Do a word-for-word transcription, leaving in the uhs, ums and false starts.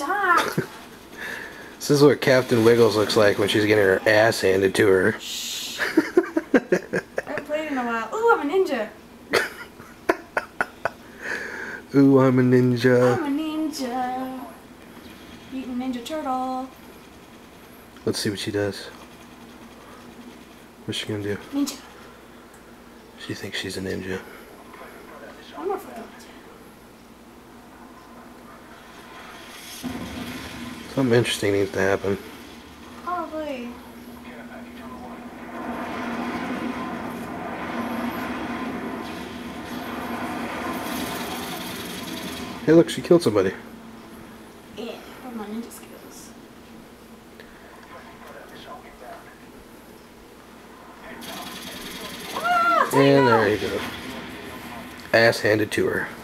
Stop! This is what Captain Wiggles looks like when she's getting her ass handed to her. Shh. I haven't played in a while. Ooh, I'm a ninja. Ooh, I'm a ninja. I'm a ninja. Eating Ninja Turtle. Let's see what she does. What's she gonna do? Ninja. She thinks she's a ninja. I'm not fucking ninja. Something interesting needs to happen. Probably. Hey, look, she killed somebody. Yeah, what are my ninja skills? Ah, And there you go. Ass handed to her.